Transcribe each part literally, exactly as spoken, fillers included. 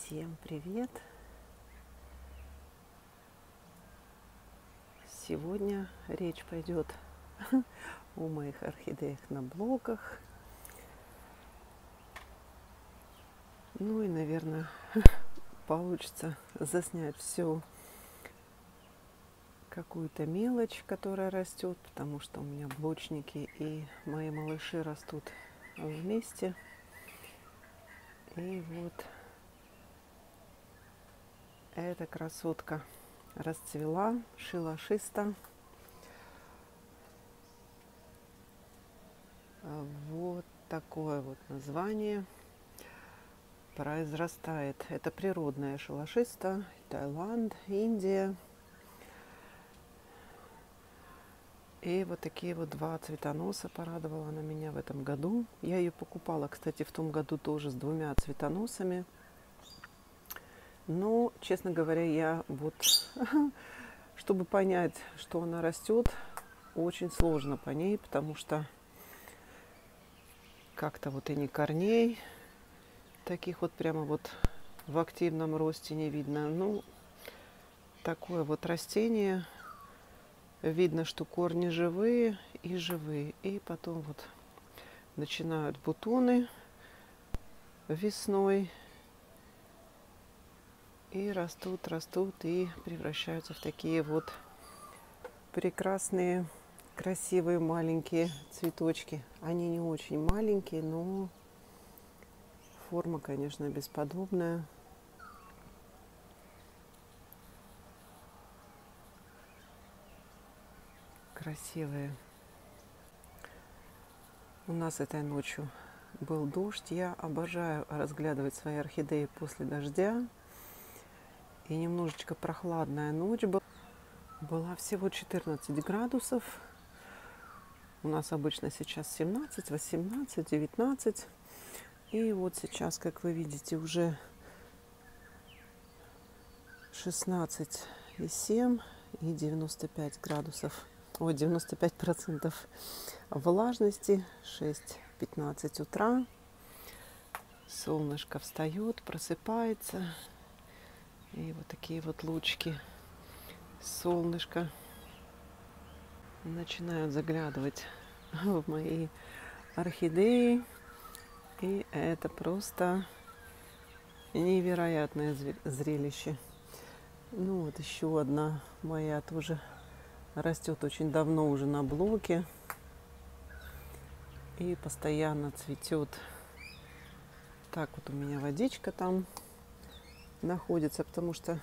Всем привет! Сегодня речь пойдет о моих орхидеях на блоках. Ну и, наверное, получится заснять всю какую-то мелочь, которая растет, потому что у меня блочники и мои малыши растут вместе. И вот эта красотка расцвела, шилашиста. Вот такое вот название. Произрастает. Это природная шилашиста, Таиланд, Индия. И вот такие вот два цветоноса порадовала она меня в этом году. Я ее покупала, кстати, в том году тоже с двумя цветоносами. Но, честно говоря, я вот, чтобы понять, что она растет, очень сложно по ней, потому что как-то вот и не корней, таких вот прямо вот в активном росте не видно. Ну, такое вот растение. Видно, что корни живые и живые. И потом вот начинают бутоны весной. И растут, растут и превращаются в такие вот прекрасные, красивые маленькие цветочки. Они не очень маленькие, но форма, конечно, бесподобная. Красивые. У нас этой ночью был дождь. Я обожаю разглядывать свои орхидеи после дождя. И немножечко прохладная ночь была. Была всего четырнадцать градусов. У нас обычно сейчас семнадцать, восемнадцать, девятнадцать. И вот сейчас, как вы видите, уже шестнадцать и семь и девяносто пять градусов. Ой, девяносто пять процентов влажности. шесть пятнадцать утра. Солнышко встает, просыпается. И вот такие вот лучики солнышка начинают заглядывать в мои орхидеи. И это просто невероятное зрелище. Ну вот еще одна моя тоже растет очень давно уже на блоке. И постоянно цветет. Так вот у меня водичка там находится, потому что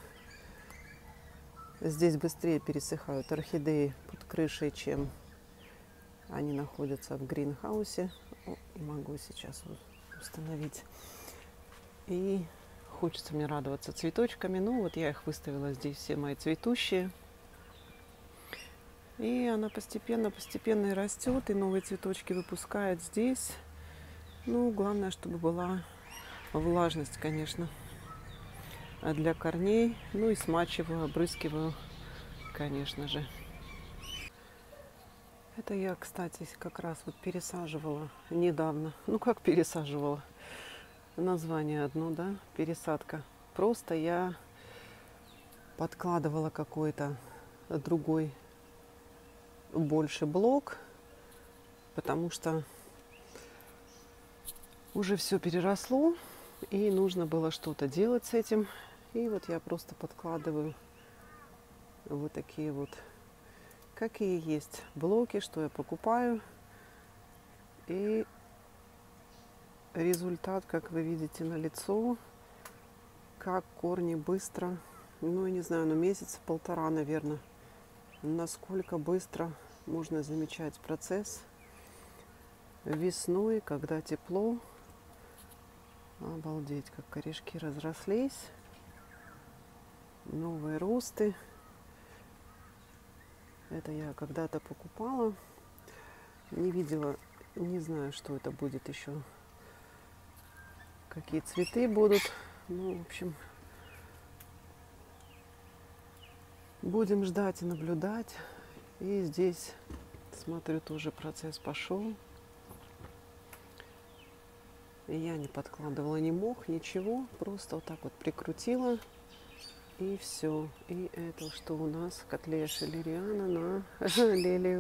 здесь быстрее пересыхают орхидеи под крышей, чем они находятся в гринхаусе. Могу сейчас установить. И хочется мне радоваться цветочками. Ну вот я их выставила здесь, все мои цветущие. И она постепенно-постепенно и растет, и новые цветочки выпускает здесь. Ну, главное, чтобы была влажность, конечно, для корней. Ну и смачиваю, обрызгиваю, конечно же. Это я, кстати, как раз вот пересаживала недавно. Ну, как пересаживала? Название одно, да? Пересадка. Просто я подкладывала какой-то другой больше блок, потому что уже все переросло, и нужно было что-то делать с этим. И вот я просто подкладываю вот такие вот, какие есть блоки, что я покупаю. И результат, как вы видите, налицо, как корни быстро, ну, я не знаю, ну, месяца полтора, наверное, насколько быстро можно замечать процесс весной, когда тепло. Обалдеть, как корешки разрослись. Новые росты. Это я когда-то покупала. Не видела, не знаю, что это будет еще. Какие цветы будут. Ну, в общем, будем ждать и наблюдать. И здесь, смотрю, тоже процесс пошел. Я не подкладывала ни мох, ничего. Просто вот так вот прикрутила. И все. И это что у нас? Котлея шелериана на лилию.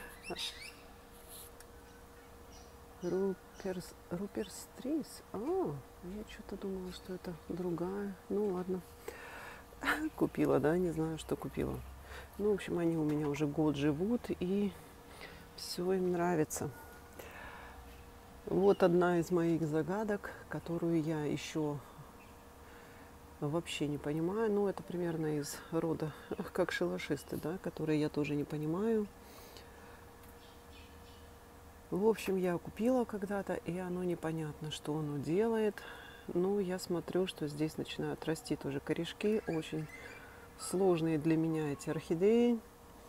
Руперс, Руперстрис. А, я что-то думала, что это другая. Ну ладно. Купила, да? Не знаю, что купила. Ну, в общем, они у меня уже год живут. И все им нравится. Вот одна из моих загадок, которую я еще вообще не понимаю. Ну, это примерно из рода, как шалашисты, да, которые я тоже не понимаю. В общем, я купила когда-то, и оно непонятно, что оно делает. Ну, я смотрю, что здесь начинают расти тоже корешки. Очень сложные для меня эти орхидеи.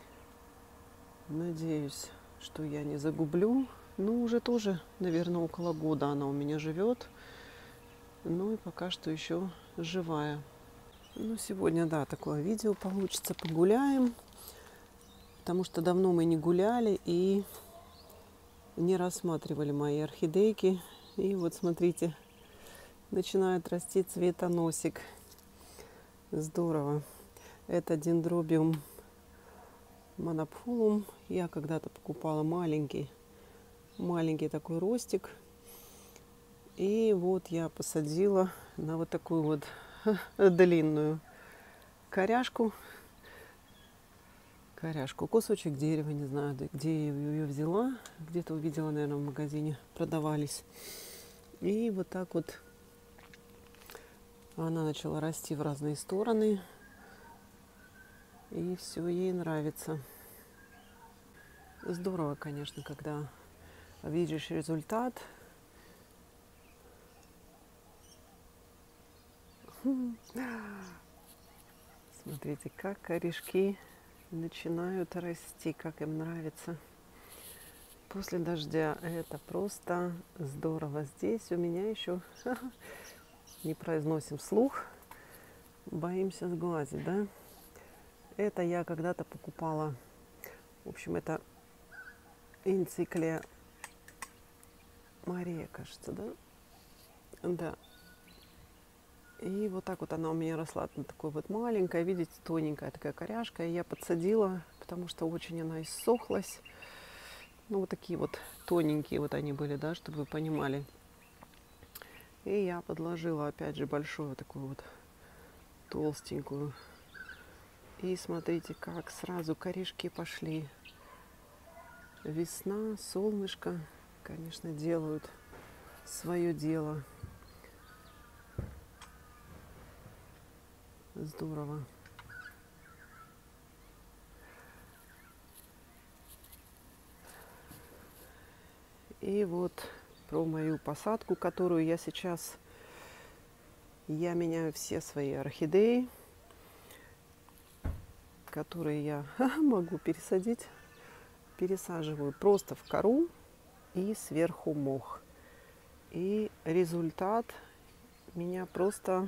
Надеюсь, что я не загублю. Ну, уже тоже, наверное, около года она у меня живет. Ну и пока что еще живая. Ну, сегодня, да, такое видео получится. Погуляем. Потому что давно мы не гуляли и не рассматривали мои орхидейки. И вот смотрите, начинает расти цветоносик. Здорово. Это дендробиум монопфулум. Я когда-то покупала маленький, маленький такой ростик. И вот я посадила на вот такую вот длинную коряшку. Коряшку, кусочек дерева, не знаю, где я ее взяла. Где-то увидела, наверное, в магазине продавались. И вот так вот она начала расти в разные стороны. И все ей нравится. Здорово, конечно, когда видишь результат. Смотрите, как корешки начинают расти, как им нравится. После дождя это просто здорово. Здесь у меня еще не произносим слух, боимся сглазить, да? Это я когда-то покупала. В общем, это энциклия Мария, кажется, да? Да. И вот так вот она у меня росла, такой вот маленькая, видите, тоненькая такая коряшка. И я подсадила, потому что очень она иссохлась. Ну, вот такие вот тоненькие вот они были, да, чтобы вы понимали. И я подложила, опять же, большую такую вот толстенькую. И смотрите, как сразу корешки пошли. Весна, солнышко, конечно, делают свое дело. Здорово. И вот про мою посадку, которую я сейчас... Я меняю все свои орхидеи, которые я могу пересадить. Пересаживаю просто в кору и сверху мох. И результат меня просто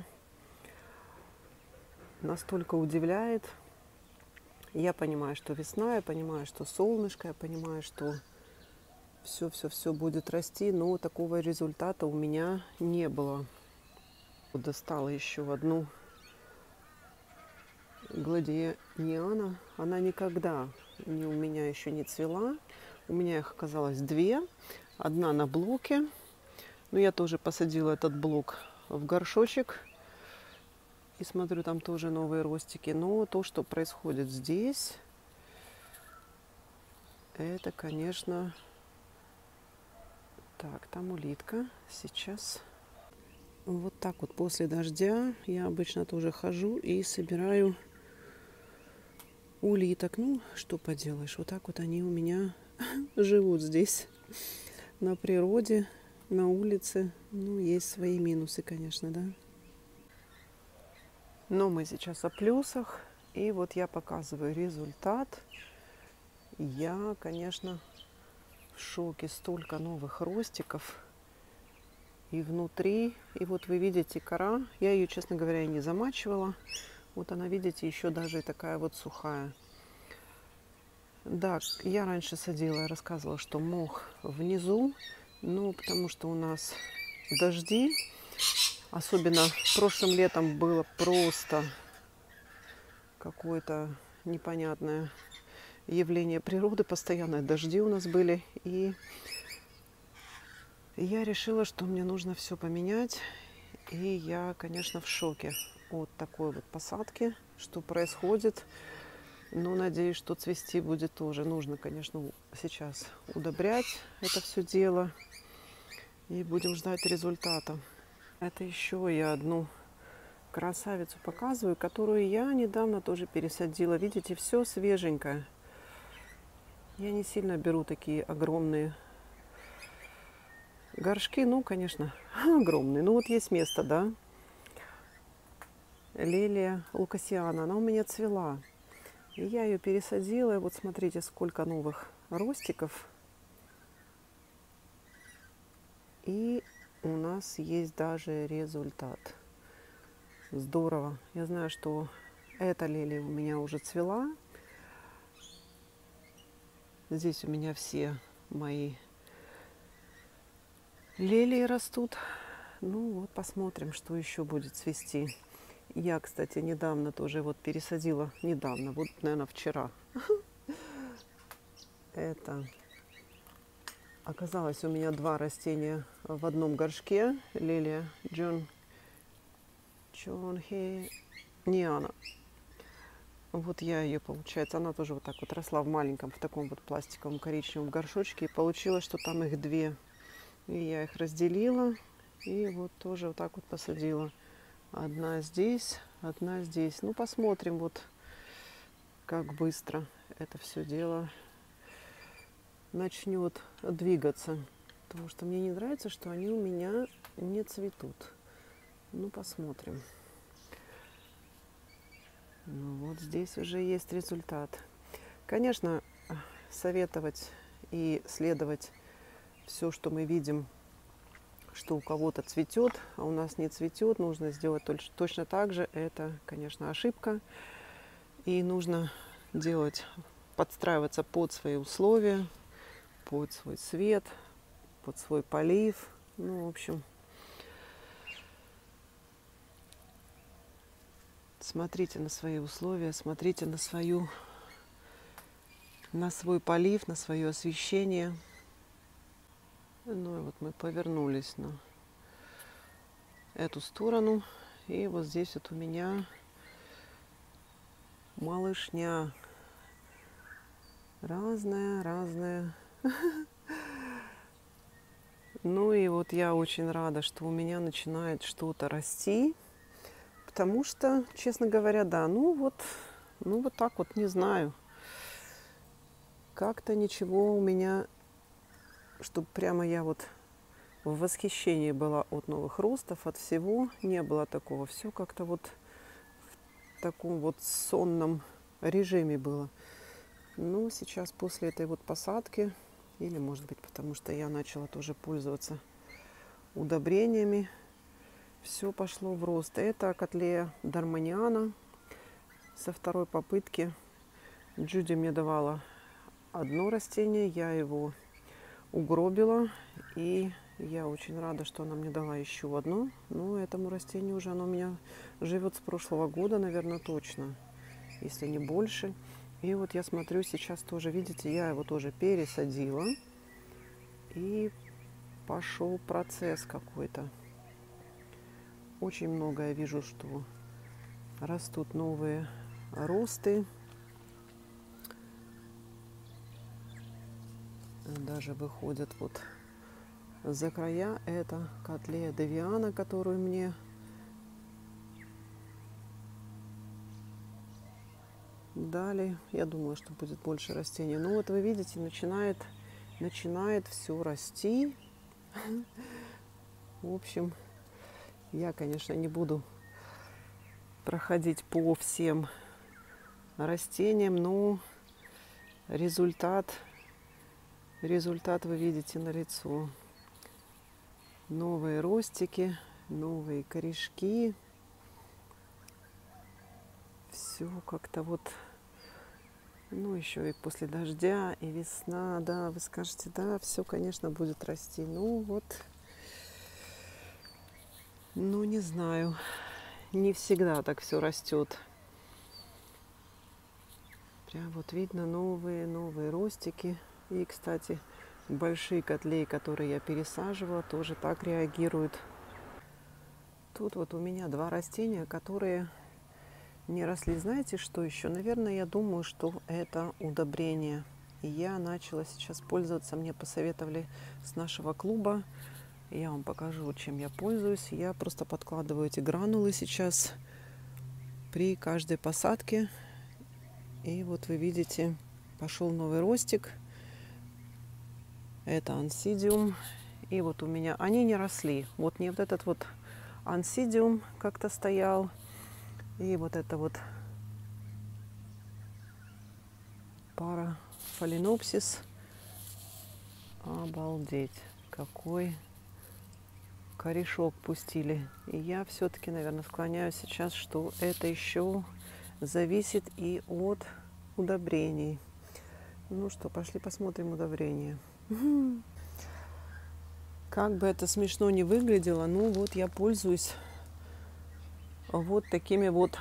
настолько удивляет. Я понимаю, что весна, я понимаю, что солнышко, я понимаю, что все-все-все будет расти, но такого результата у меня не было. Достала еще одну гладианиана. Она никогда не, у меня еще не цвела. У меня их оказалось две. Одна на блоке. Но я тоже посадила этот блок в горшочек. И смотрю, там тоже новые ростики. Но то, что происходит здесь, это, конечно... Так, там улитка. Сейчас... Вот так вот после дождя я обычно тоже хожу и собираю улиток. Ну, что поделаешь, вот так вот они у меня живут здесь, на природе, на улице. Ну, есть свои минусы, конечно, да. Но мы сейчас о плюсах. И вот я показываю результат. Я, конечно, в шоке. Столько новых ростиков. И внутри, и вот вы видите кора. Я ее, честно говоря, и не замачивала. Вот она, видите, еще даже и такая вот сухая. Да, я раньше садила, я рассказывала, что мох внизу. Ну, потому что у нас дожди. Особенно прошлым летом было просто какое-то непонятное явление природы. Постоянные дожди у нас были. И я решила, что мне нужно все поменять. И я, конечно, в шоке от такой вот посадки, что происходит. Но надеюсь, что цвести будет тоже. Нужно, конечно, сейчас удобрять это все дело. И будем ждать результата. Это еще я одну красавицу показываю, которую я недавно тоже пересадила. Видите, все свеженькое. Я не сильно беру такие огромные горшки. Ну, конечно, огромные. Ну, вот есть место, да. Лилия лукасиана, она у меня цвела. И я ее пересадила. И вот смотрите, сколько новых ростиков. И у нас есть даже результат. Здорово. Я знаю, что эта лилия у меня уже цвела. Здесь у меня все мои лилии растут. Ну вот, посмотрим, что еще будет цвести. Я, кстати, недавно тоже вот пересадила. Недавно, вот, наверное, вчера. Это оказалось у меня два растения в одном горшке. Лилия Джон Чонхи Ниана. Вот я ее, получается, она тоже вот так вот росла в маленьком, в таком вот пластиковом коричневом горшочке. И получилось, что там их две. И я их разделила. И вот тоже вот так вот посадила. Одна здесь, одна здесь. Ну, посмотрим, вот как быстро это все дело начнет двигаться. Потому что мне не нравится, что они у меня не цветут. Ну, посмотрим. Ну, вот здесь уже есть результат. Конечно, советовать и следовать все, что мы видим, что у кого-то цветет, а у нас не цветет, нужно сделать точно так же. Это, конечно, ошибка. И нужно делать, подстраиваться под свои условия, под свой свет, под свой полив. Ну, в общем, смотрите на свои условия, смотрите на свою, на свой полив, на свое освещение. Ну и вот мы повернулись на эту сторону. И вот здесь вот у меня малышня. Разная, разная. Ну и вот я очень рада, что у меня начинает что-то расти. Потому что, честно говоря, да, ну вот, ну вот так вот, не знаю. Как-то ничего у меня, чтобы прямо я вот в восхищении была от новых ростов, от всего, не было такого. Все как-то вот в таком вот сонном режиме было. Ну, сейчас после этой вот посадки, или может быть потому что я начала тоже пользоваться удобрениями, все пошло в рост. Это котлея дармониана. Со второй попытки Джуди мне давала одно растение, я его угробила, и я очень рада, что она мне дала еще одно. Но этому растению уже оно у меня живет с прошлого года, наверное, точно, если не больше. И вот я смотрю, сейчас тоже, видите, я его тоже пересадила, и пошел процесс какой-то. Очень много я вижу, что растут новые росты. Даже выходят вот за края. Это котлея девиана, которую мне дали. Я думала, что будет больше растений. Ну вот вы видите, начинает, начинает все расти. В общем, я, конечно, не буду проходить по всем растениям, но результат, результат вы видите налицо. Новые ростики, новые корешки. Все как-то вот, ну еще и после дождя, и весна, да, вы скажете, да, все, конечно, будет расти. Ну вот, Ну, не знаю, не всегда так все растет. Прям вот видно новые, новые ростики. И, кстати, большие котлеи, которые я пересаживала, тоже так реагируют. Тут вот у меня два растения, которые не росли. Знаете, что еще? Наверное, я думаю, что это удобрение. И я начала сейчас пользоваться, мне посоветовали с нашего клуба. Я вам покажу, чем я пользуюсь. Я просто подкладываю эти гранулы сейчас при каждой посадке. И вот вы видите, пошел новый ростик. Это ансидиум. И вот у меня они не росли. Вот не вот этот вот ансидиум как-то стоял. И вот это вот пара фаленопсис. Обалдеть, какой корешок пустили. И я все-таки, наверное, склоняюсь сейчас, что это еще зависит и от удобрений. Ну что, пошли посмотрим удобрения. Как бы это смешно не выглядело, ну вот я пользуюсь вот такими вот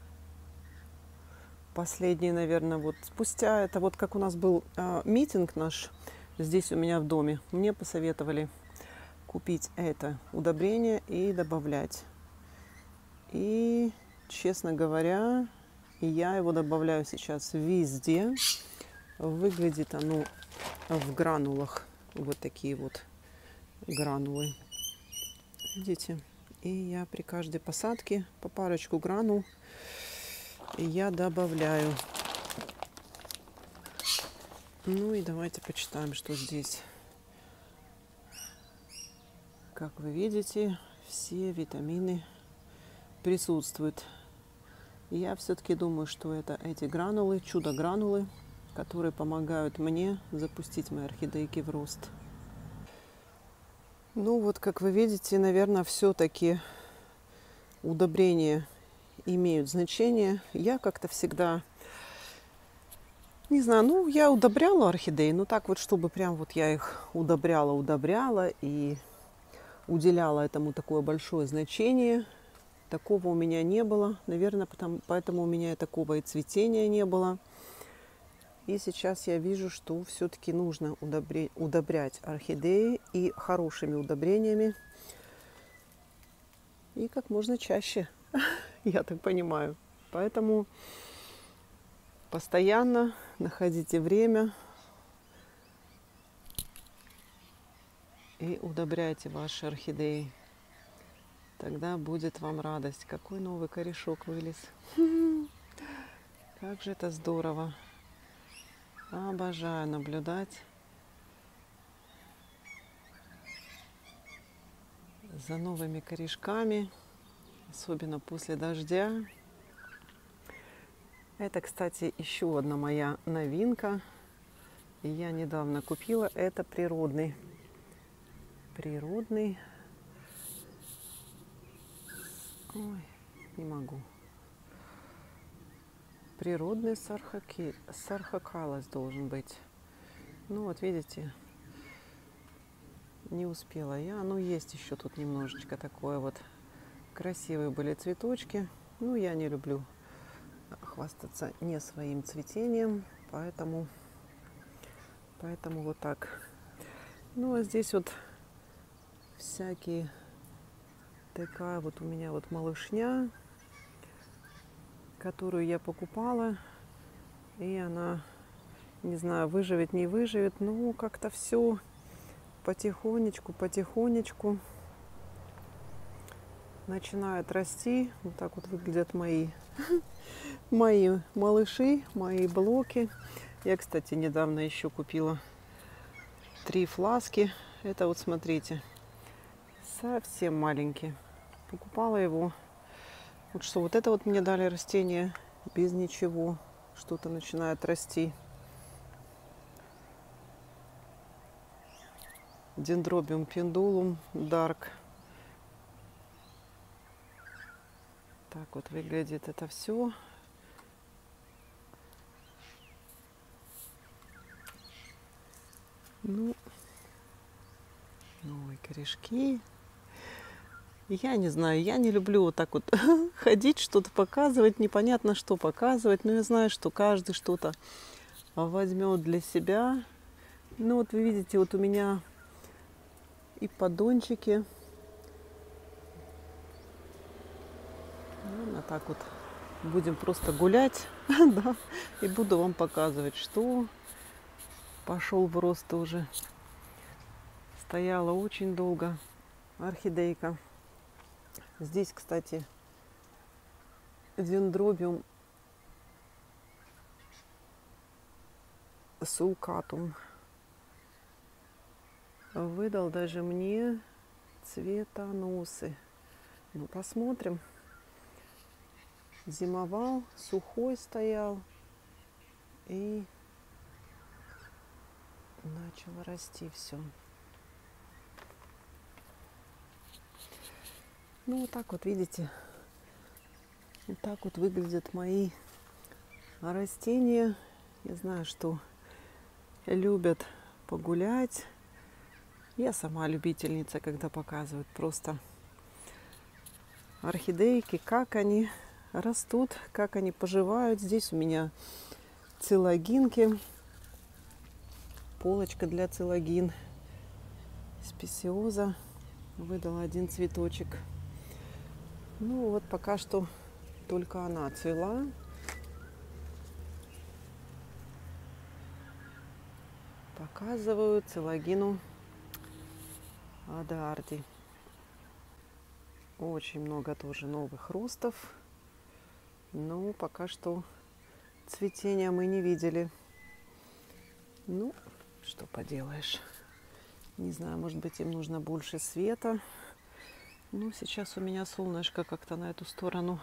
последние, наверное, вот спустя, это вот как у нас был а, митинг наш здесь у меня в доме, мне посоветовали купить это удобрение и добавлять. И, честно говоря, я его добавляю сейчас везде. Выглядит оно в гранулах, вот такие вот гранулы. Видите? И я при каждой посадке по парочку гранул я добавляю. Ну и давайте почитаем, что здесь. Как вы видите, все витамины присутствуют. И я все-таки думаю, что это эти гранулы, чудо-гранулы, которые помогают мне запустить мои орхидейки в рост. Ну вот, как вы видите, наверное, все-таки удобрения имеют значение. Я как-то всегда, не знаю, ну, я удобряла орхидеи, но так вот, чтобы прям вот я их удобряла, удобряла и уделяла этому такое большое значение. Такого у меня не было. Наверное, потому, поэтому у меня и такого и цветения не было. И сейчас я вижу, что все-таки нужно удобрять, удобрять орхидеи и хорошими удобрениями. И как можно чаще, я так понимаю. Поэтому постоянно находите время и удобряйте ваши орхидеи. Тогда будет вам радость. Какой новый корешок вылез. Как же это здорово. Обожаю наблюдать за новыми корешками, особенно после дождя. Это, кстати, еще одна моя новинка. Я недавно купила. Это природный. Природный. Ой, не могу. Природный сархаки... сархакалос должен быть. Ну вот видите, не успела я. Ну есть еще тут немножечко такое вот. Красивые были цветочки. Ну я не люблю хвастаться не своим цветением, поэтому, поэтому вот так. Ну а здесь вот всякие, такая вот у меня вот малышня, которую я покупала, и она, не знаю, выживет, не выживет, но как-то все потихонечку, потихонечку начинает расти. Вот так вот выглядят мои, мои малыши, мои блоки. Я, кстати, недавно еще купила три фласки. Это вот, смотрите, совсем маленький. Покупала его. Вот что, вот это вот мне дали растение без ничего. Что-то начинает расти. Дендробиум пендулум дарк. Так вот выглядит это все. Ну, новые корешки. Я не знаю, я не люблю вот так вот ходить, что-то показывать, непонятно что показывать, но я знаю, что каждый что-то возьмет для себя. Ну вот вы видите, вот у меня и поддончики. Ну, а так вот будем просто гулять, да, и буду вам показывать, что пошел в рост уже. Стояла очень долго орхидейка. Здесь, кстати, дендробиум сулкатум выдал даже мне цветоносы. Ну, посмотрим. Зимовал, сухой стоял и начал расти все. Ну, вот так вот, видите, вот так вот выглядят мои растения. Я знаю, что любят погулять. Я сама любительница, когда показывают просто орхидейки, как они растут, как они поживают. Здесь у меня цилогинки, полочка для цилогин. Спесиоза выдала один цветочек. Ну вот пока что только она цвела. Показываю цилогину Адаарди. Очень много тоже новых ростов. Но пока что цветения мы не видели. Ну, что поделаешь. Не знаю, может быть, им нужно больше света. Ну, сейчас у меня солнышко как-то на эту сторону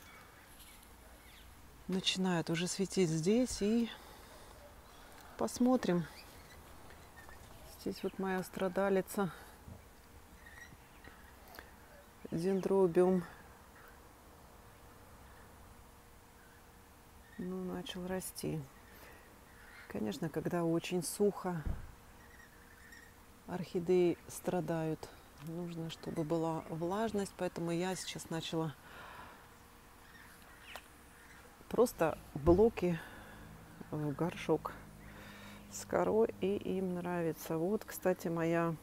начинает уже светить здесь. И посмотрим. Здесь вот моя страдалица. Дендробиум. Ну, начал расти. Конечно, когда очень сухо, орхидеи страдают. Нужно, чтобы была влажность, поэтому я сейчас начала просто блоки в горшок с корой, и им нравится. Вот, кстати, моя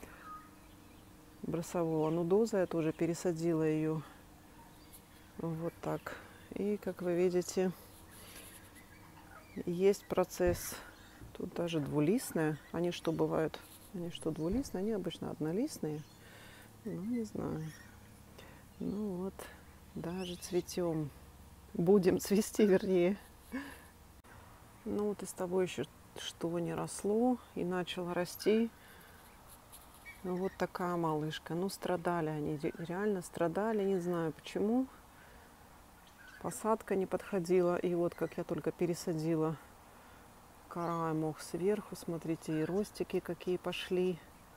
бросового нудоза, я тоже пересадила ее вот так. И, как вы видите, есть процесс. Тут даже двулистная. Они что бывают? Они что, двулистные? Они обычно однолистные. Ну, не знаю. Ну вот, даже цветем. Будем цвести, вернее. Ну вот из того еще, что не росло и начало расти. Ну, вот такая малышка. Ну, страдали они, реально страдали. Не знаю почему. Посадка не подходила. И вот как я только пересадила, кора и мох сверху. Смотрите, и ростики какие пошли.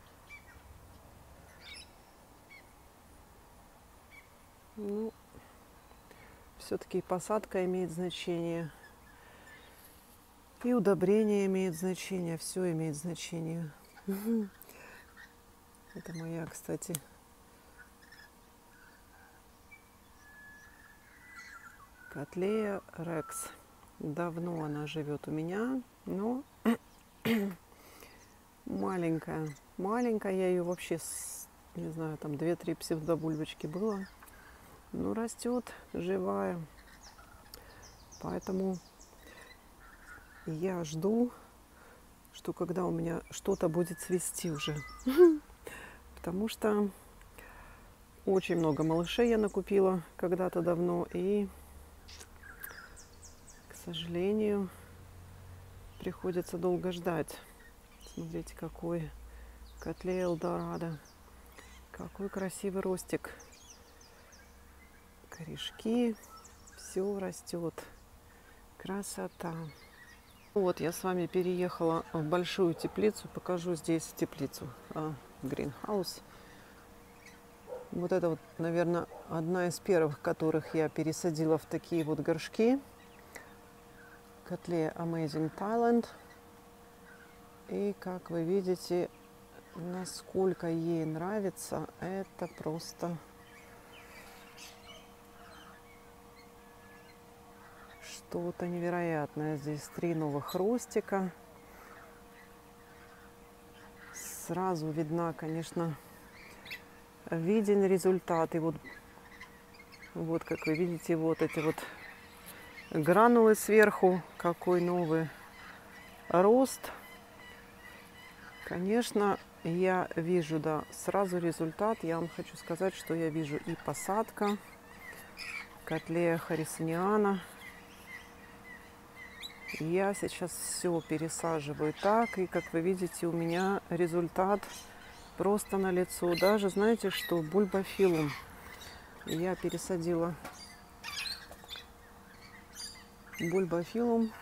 Ну, все-таки посадка имеет значение. И удобрение имеет значение. Все имеет значение. Это моя, кстати, Котлея Рекс. Давно она живет у меня, но маленькая. Маленькая, я ее вообще, с, не знаю, там две-три псевдобульбочки было. Ну, растет, живая. Поэтому я жду, что когда у меня что-то будет цвести уже. Потому что очень много малышей я накупила когда-то давно. И, к сожалению, приходится долго ждать. Смотрите, какой Котлея Элдорадо. Какой красивый ростик. Корешки. Все растет. Красота. Вот я с вами переехала в большую теплицу. Покажу здесь теплицу. Гринхаус. Вот это вот, наверное, одна из первых, которых я пересадила в такие вот горшки. Котлея Amazing Thailand. И как вы видите, насколько ей нравится, это просто что-то невероятное. Здесь три новых ростика. Сразу видна, конечно, виден результат. И вот, вот как вы видите, вот эти вот гранулы сверху. Какой новый рост. Конечно, я вижу, да, сразу результат. Я вам хочу сказать, что я вижу и посадка Котлея харрисониана. Я сейчас все пересаживаю так, и как вы видите, у меня результат просто налицо. Даже знаете, что бульбофилум я пересадила. Бульбофилум.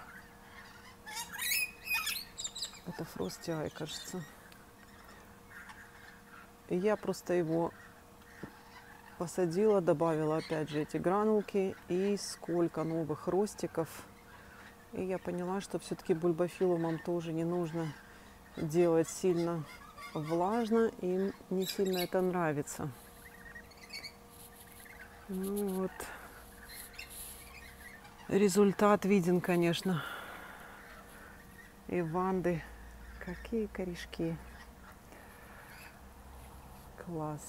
Это фростиай, кажется. Я просто его посадила, добавила опять же эти гранулки, и сколько новых ростиков. И я поняла, что все-таки бульбофилумам тоже не нужно делать сильно влажно, им не сильно это нравится. Ну вот, результат виден, конечно. И ванды, какие корешки. Класс.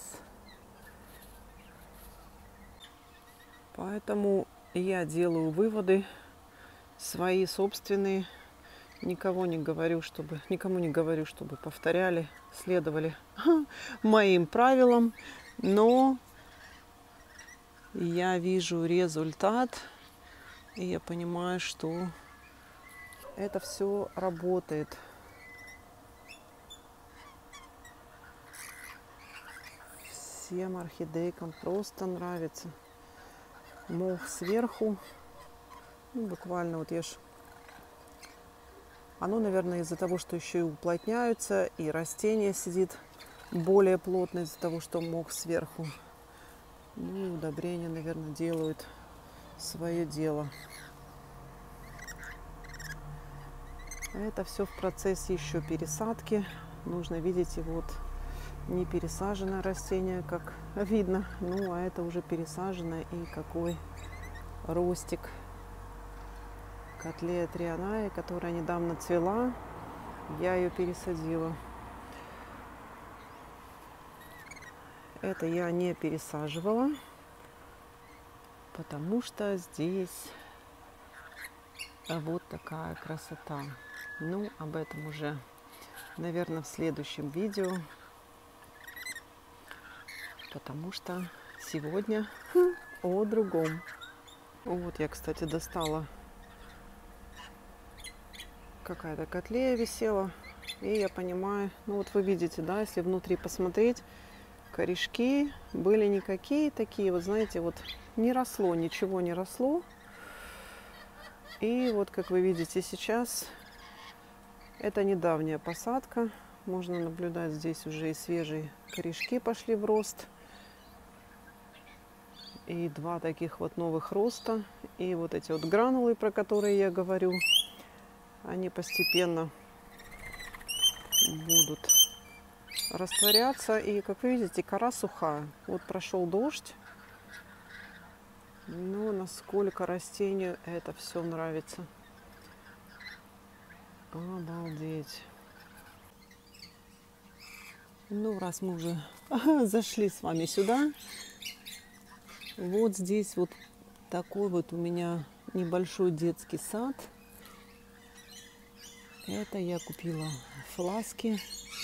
Поэтому я делаю выводы свои собственные. Никого не говорю, чтобы, никому не говорю, чтобы повторяли, следовали моим правилам. Но я вижу результат, и я понимаю, что это все работает. Всем орхидейкам просто нравится. Мох сверху. Ну, буквально вот я ж... Оно, наверное, из-за того, что еще и уплотняются, и растение сидит более плотно из-за того, что мох сверху. Ну и удобрения, наверное, делают свое дело. Это все в процессе еще пересадки. Нужно, видите, вот не пересаженное растение, как видно. Ну, а это уже пересаженное, и какой ростик. Котлея трианая, которая недавно цвела. Я ее пересадила. Это я не пересаживала, потому что здесь вот такая красота. Ну, об этом уже, наверное, в следующем видео. Потому что сегодня о другом. Вот я, кстати, достала. Какая-то котлея висела. И я понимаю, ну вот вы видите, да, если внутри посмотреть, корешки были никакие такие, вот знаете, вот не росло, ничего не росло. И вот, как вы видите сейчас, это недавняя посадка. Можно наблюдать, здесь уже и свежие корешки пошли в рост. И два таких вот новых роста. И вот эти вот гранулы, про которые я говорю, они постепенно будут растворяться. И, как вы видите, кора сухая. Вот прошел дождь. Но насколько растению это все нравится. Обалдеть. Ну, раз мы уже зашли с вами сюда, вот здесь вот такой вот у меня небольшой детский сад. Это я купила фласки.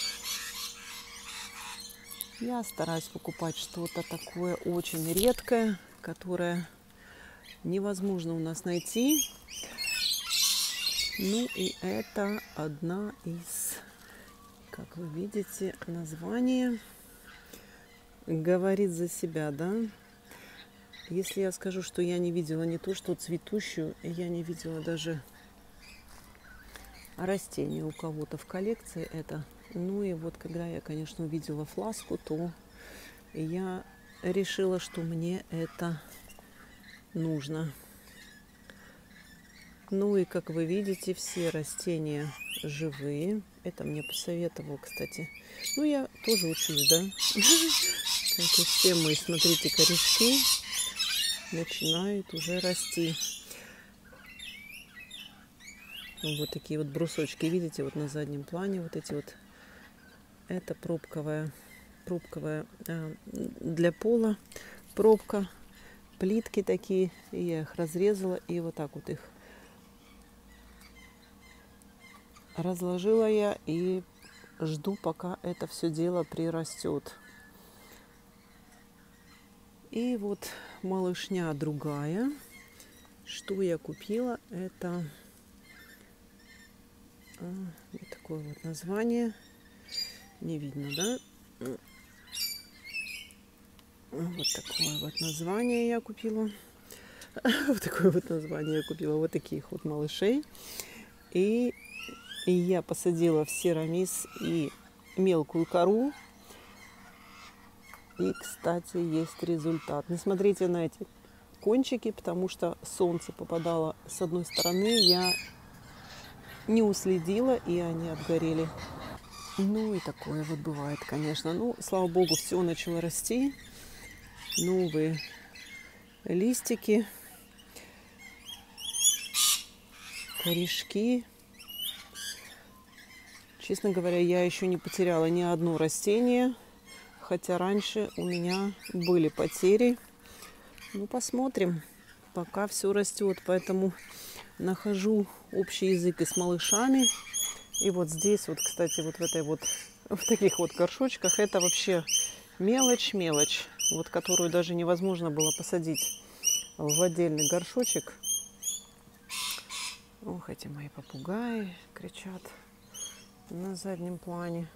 Я стараюсь покупать что-то такое очень редкое, которое невозможно у нас найти. Ну и это одна из, как вы видите, название говорит за себя, да? Если я скажу, что я не видела не то, что цветущую, я не видела даже растения у кого-то в коллекции это. Ну и вот когда я, конечно, увидела фласку, то я решила, что мне это нужно. Ну и как вы видите, все растения живые. Это мне посоветовал, кстати. Ну я тоже учусь, да? Как и все мои, смотрите, корешки начинают уже расти. Вот такие вот брусочки, видите, вот на заднем плане вот эти вот. Это пробковая, пробковая э, для пола пробка, плитки такие. И я их разрезала и вот так вот их разложила я и жду, пока это все дело прирастет. И вот малышня другая. Что я купила? Это а, вот такое вот название. Не видно, да? Вот такое вот название я купила. Вот такое вот название я купила. Вот таких вот малышей. И, и я посадила в серамис и мелкую кору. И, кстати, есть результат. Не смотрите на эти кончики, потому что солнце попадало с одной стороны. Я не уследила, и они обгорели. Ну и такое вот бывает, конечно. Ну, слава богу, все начало расти. Новые листики, корешки. Честно говоря, я еще не потеряла ни одно растение, хотя раньше у меня были потери. Ну, посмотрим, пока все растет, поэтому нахожу общий язык и с малышами. И вот здесь, вот, кстати, вот в этой вот, в таких вот горшочках, это вообще мелочь-мелочь, вот которую даже невозможно было посадить в отдельный горшочек. Ох, эти мои попугаи кричат на заднем плане.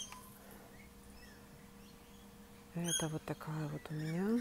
Это вот такая вот у меня.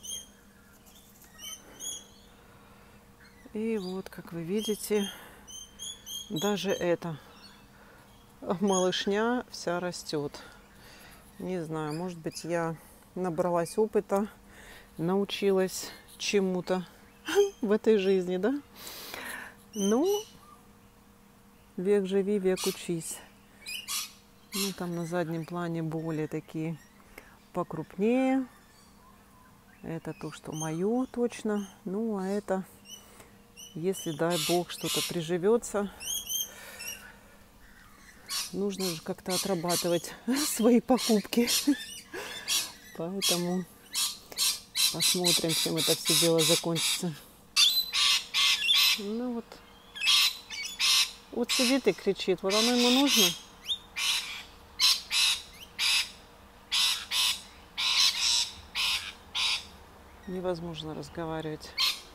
И вот, как вы видите, даже эта малышня вся растет. Не знаю, может быть, я набралась опыта, научилась чему-то в этой жизни, да? Ну, век живи, век учись. Ну, там на заднем плане более такие покрупнее. Это то, что мое точно. Ну, а это, если, дай бог, что-то приживется, нужно же как-то отрабатывать свои покупки. Поэтому посмотрим, чем это все дело закончится. Ну вот. Вот сидит и кричит. Вот оно ему нужно. Невозможно разговаривать.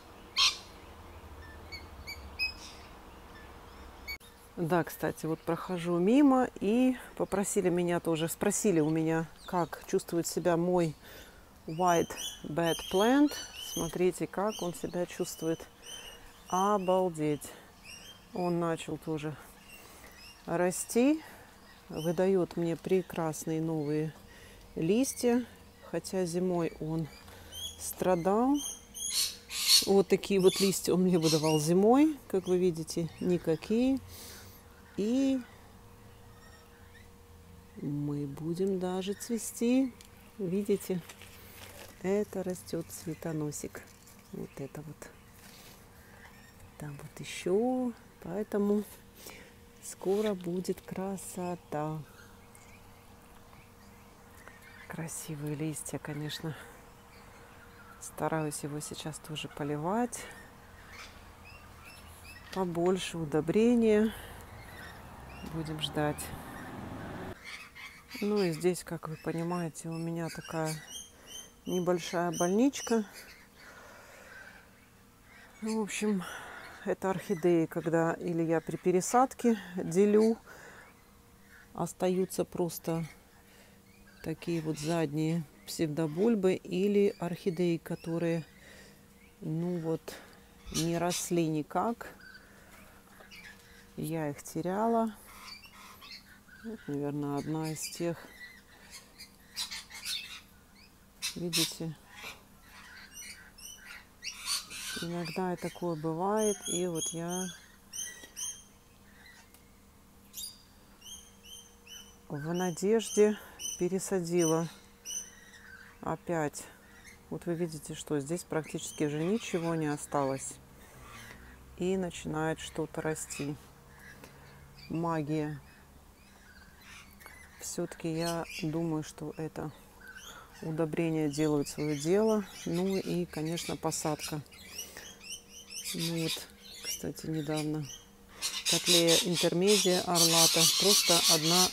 Да, кстати, вот прохожу мимо и попросили меня тоже, спросили у меня, как чувствует себя мой White Bed Plant. Смотрите, как он себя чувствует. Обалдеть. Он начал тоже расти, выдает мне прекрасные новые листья, хотя зимой он страдал. Вот такие вот листья он мне выдавал зимой, как вы видите, никакие. И мы будем даже цвести. Видите, это растет цветоносик. Вот это вот. Там вот еще. Поэтому скоро будет красота. Красивые листья, конечно. Стараюсь его сейчас тоже поливать. Побольше удобрения. Будем ждать. Ну и здесь, как вы понимаете, у меня такая небольшая больничка. В общем, это орхидеи, когда или я при пересадке делю, остаются просто такие вот задние псевдобульбы, или орхидеи, которые, ну вот, не росли никак. Я их теряла. Вот, наверное, одна из тех. Видите? Иногда и такое бывает. И вот я в надежде пересадила опять. Вот вы видите, что здесь практически уже ничего не осталось. И начинает что-то расти. магия. Все-таки я думаю, что это удобрения делают свое дело. Ну и, конечно, посадка. Ну вот, кстати, недавно Котлея интермедия орлата. Просто одна,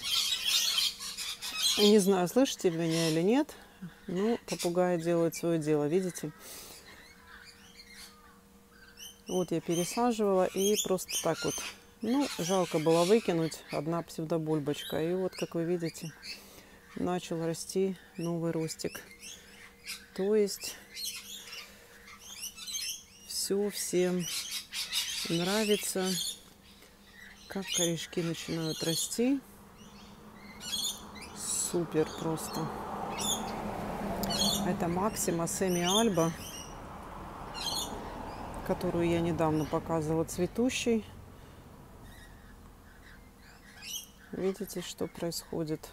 не знаю, слышите меня или нет, но попугаи делают свое дело, видите? Вот я пересаживала и просто так вот, ну, жалко было выкинуть, одна псевдобульбочка. И вот, как вы видите, начал расти новый ростик. То есть все всем нравится, как корешки начинают расти. Супер просто. Это Максима Семи Альба, которую я недавно показывала, цветущий. Видите, что происходит?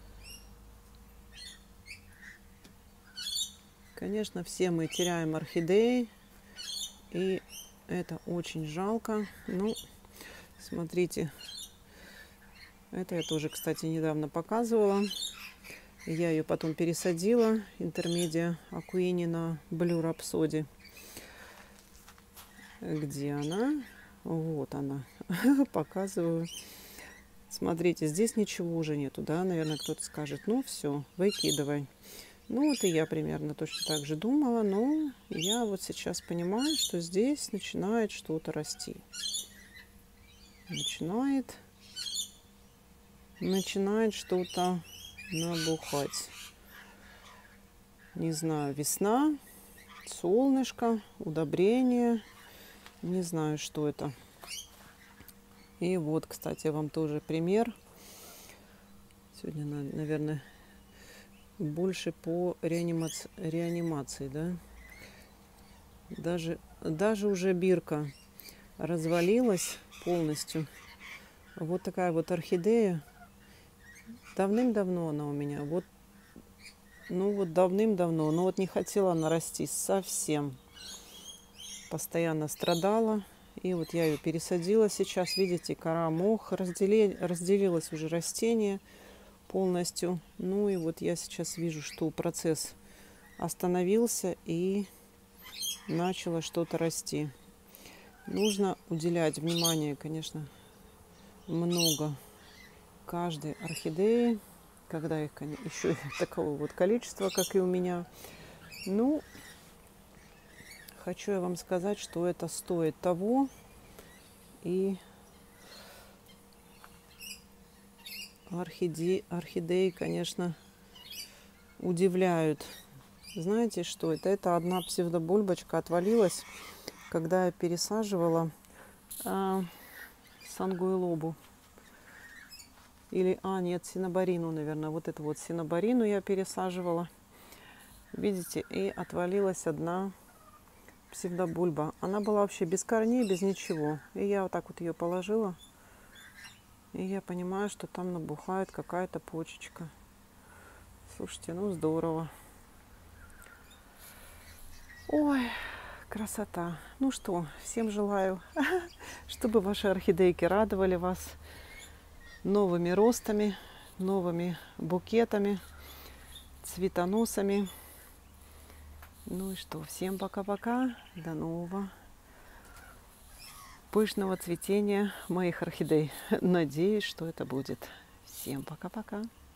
Конечно, все мы теряем орхидеи, и это очень жалко. Ну, смотрите, это я тоже, кстати, недавно показывала. Я ее потом пересадила, интермедия Акуини, на Blue Rhapsody. Где она? Вот она. Показываю. Смотрите, здесь ничего уже нету, да? Наверное, кто-то скажет, ну все, выкидывай. Ну вот и я примерно точно так же думала, но я вот сейчас понимаю, что здесь начинает что-то расти. Начинает, начинает что-то набухать. Не знаю, весна, солнышко, удобрение, не знаю, что это. И вот, кстати, вам тоже пример. Сегодня, наверное, больше по реанимации, реанимации, да. Даже, даже уже бирка развалилась полностью. Вот такая вот орхидея. Давным-давно она у меня. Вот, ну вот давным-давно. Но вот не хотела она расти совсем. Постоянно страдала. И вот я ее пересадила сейчас. Видите, кора, мох. Раздели, разделилось уже растение полностью. Ну и вот я сейчас вижу, что процесс остановился и начало что-то расти. Нужно уделять внимание, конечно, много каждой орхидеи, когда их еще такого вот количества, как и у меня. Ну, хочу я вам сказать, что это стоит того. И орхидеи, орхидеи, конечно, удивляют. Знаете, что это? Это одна псевдобульбочка отвалилась, когда я пересаживала а, сангуэлобу. Или, а, нет, синобарину, наверное. Вот эту вот синобарину я пересаживала. Видите, и отвалилась одна псевдобульба. Она была вообще без корней, без ничего. И я вот так вот ее положила. И я понимаю, что там набухает какая-то почечка. Слушайте, ну здорово. Ой, красота. Ну что, всем желаю, чтобы ваши орхидейки радовали вас новыми ростами, новыми букетами, цветоносами. Ну и что, всем пока-пока. До нового пышного цветения моих орхидей. Надеюсь, что это будет. Всем пока-пока.